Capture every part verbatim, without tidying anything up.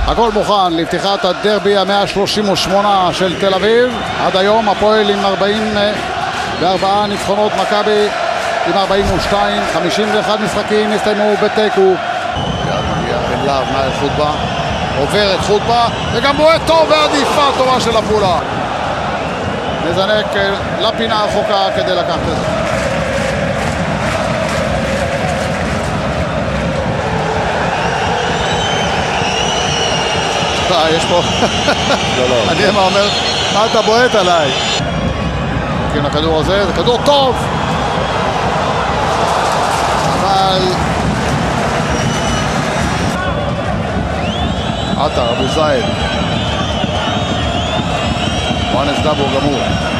הכל מוכן לפתיחת הדרבי ה-מאה שלושים ושמונה של תל אביב. עד היום הפועל עם ארבעים וארבעה ניצחונות, מכבי עם ארבעים ושתיים, חמישים ואחד משחקים הסתיימו בתיקו. יד מגיע בן להב מהר חוטבה, עובר את חוטבה, וגם בועט טוב ועדיפה טובה של עפולה. נזנק לפינה הרחוקה כדי לקחת את זה. יש פה, לא, לא. אני מה אומר, מה אתה בועט עליי? כן, הכדור הזה, זה כדור טוב, אבל עטר, אבו זייד, מואנס דבור גמור.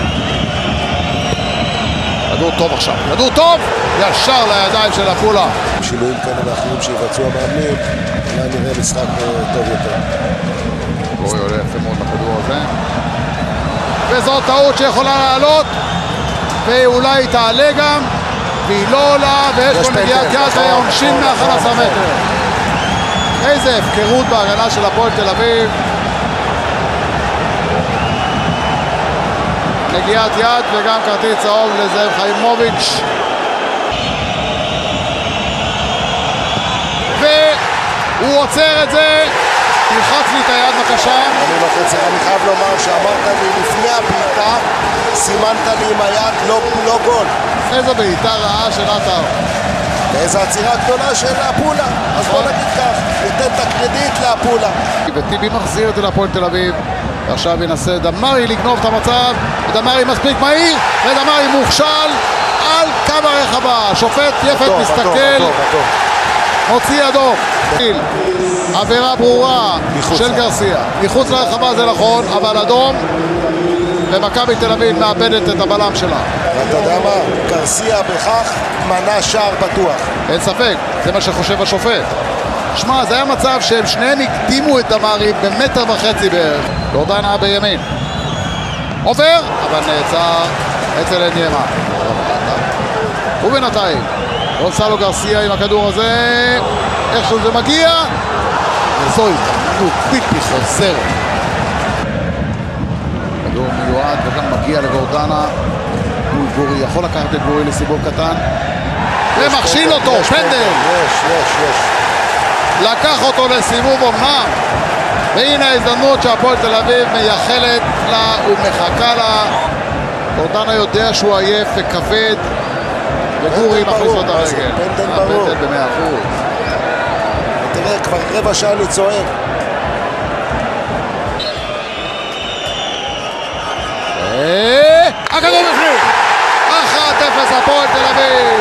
כדור טוב עכשיו, כדור טוב, ישר לידיים של עפולה. שינויים כאלה ואחרים שיבצעו המאמנים, אולי נראה משחק טוב יותר. גורי עולה יפה מאוד לכדור הזה, וזאת טעות שיכולה לעלות, ואולי תעלה גם, והיא לא עולה, ויש פה נגיעת יד ועונשין מ-אחד עשר מטר. איזה הפקרות בהגנה של הפועל תל אביב. נגיעת יד וגם כרטיס צהוב לזאב חיימוביץ'. והוא עוצר את זה. תלחץ לי את היד בבקשה. אני לוחץ, אני חייב לומר שאמרת לי לפני הבעיטה, סימנת לי עם היד, לא, לא גול. איזו בעיטה רעה של עטר. ואיזו עצירה גדולה של עפולה. אז בוא נגיד כך, ניתן את הקרדיט לעפולה. וטיבי מחזיר את זה להפועל תל אביב. ועכשיו ינסה דמרי לגנוב את המצב. ודמרי מספיק מהיר, ודמרי מוכשל על קו הרחבה. שופט יפת מסתכל. מוציא אדום. עבירה ברורה של גרסיה. מחוץ לרחבה זה נכון, אבל אדום. ומכבי תל אביב מאבדת את הבלם שלה. ואתה יודע מה? גרסיה בכך מנה שער בטוח. אין ספק, זה מה שחושב השופט. שמע, זה היה מצב שהם שניהם הקדימו את דמרי במטר וחצי בערך. גורדנה בימין. עובר, אבל נעצר אצל עניימה. ובינתיים, גונסלו גרסיה עם הכדור הזה. איכשהו זה מגיע. וזו הזדמנות בלתי חוזרת. כדור מיועד וגם מגיע לגורדנה. מול גורי, יכול לקחת את גורי לסיבוב קטן. ומכשיל אותו, פנדל. יש, יש, יש. לקח אותו לסיבוב אומנם. והנה ההזדמנות שהפועל תל אביב מייחלת לה ומחכה לה. גורדנה יודע שהוא עייף וכבד. וגורי מכניס לו את הרגל. פנדל ברור. פנדל במאה אחוז. תראה, כבר רבע שעה אני צועק. הכדור בפנים. אחת אפס הפועל תל אביב.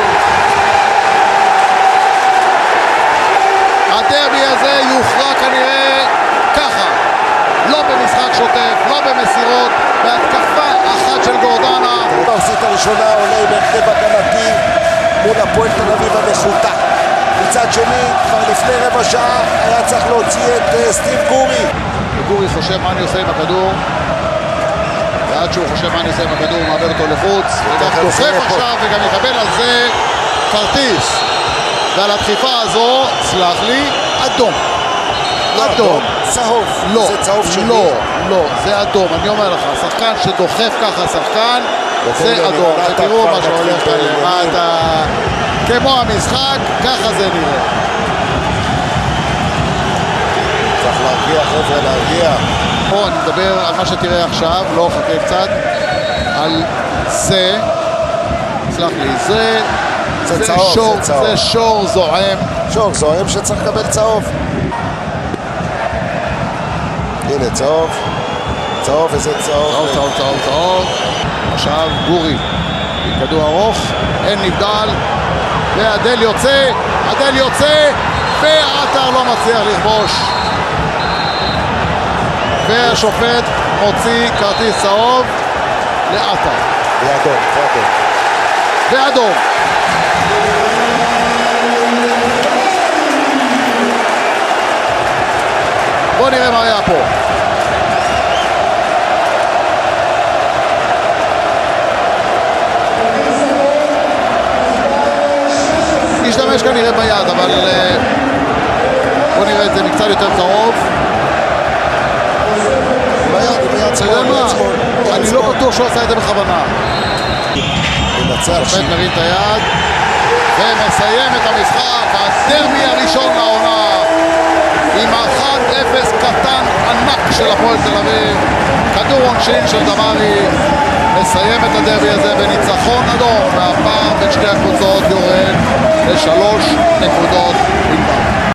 הדרבי הזה יוכרע כנראה ככה. לא במשחק שוטף, לא במסירות, בהתקפה אחת של גורדנה. במחצית הראשונה עולה עם הרכב הגנתי מול הפועל תל אביב הנחותה. מצד שני, כבר לפני רבע שעה היה צריך להוציא את סטיב גורי. וגורי חושב מה אני עושה עם הכדור. ועד שהוא חושב מה אני עושה עם הכדור, הוא מעבר אותו לחוץ. וגם דוחף עכשיו וגם יקבל על זה כרטיס. ועל הדחיפה הזו, סלח לי, אדום. אדום. צהוב. לא, זה צהוב שני. לא, לא, זה אדום. אני אומר לך, שחקן שדוחף ככה שחקן, זה אדום. ותראו מה שהולך כאן למטה. כמו המשחק, ככה זה נראה. צריך להרגיע, חבר'ה, להרגיע. פה אני מדבר על מה שתראה עכשיו, לא חכה קצת, על זה, סלח לי, זה, זה, זה, צהוב, שור, זה, צהוב. זה שור זועם. שור זועם שצריך לקבל צהוב. הנה צהוב, צהוב וזה צהוב. צהוב, צהוב, צהוב, צהוב. עכשיו גורי, עם כדור ארוך, אין נבדל, והדל יוצא, הדל יוצא, ועטר לא מצליח לכבוש. והשופט מוציא כרטיס צהוב לעטר. ואדום, ואדום. ואדום. בואו נראה מה היה פה. השתמש כנראה ביד, אבל בואו נראה את זה מקצת יותר קרוב. אתה יודע מה? אני לא בטוח שהוא עשה את זה בכוונה. שופט מרים את היד ומסיים את המשחק. הדרבי הראשון לעונה עם אחד אפס קטן ענק של הפועל תל אביב. כדור עונשין של דמרי מסיים את הדרבי הזה בניצחון אדום, והפער בין שתי הקבוצות יורד לשלוש נקודות בלבד.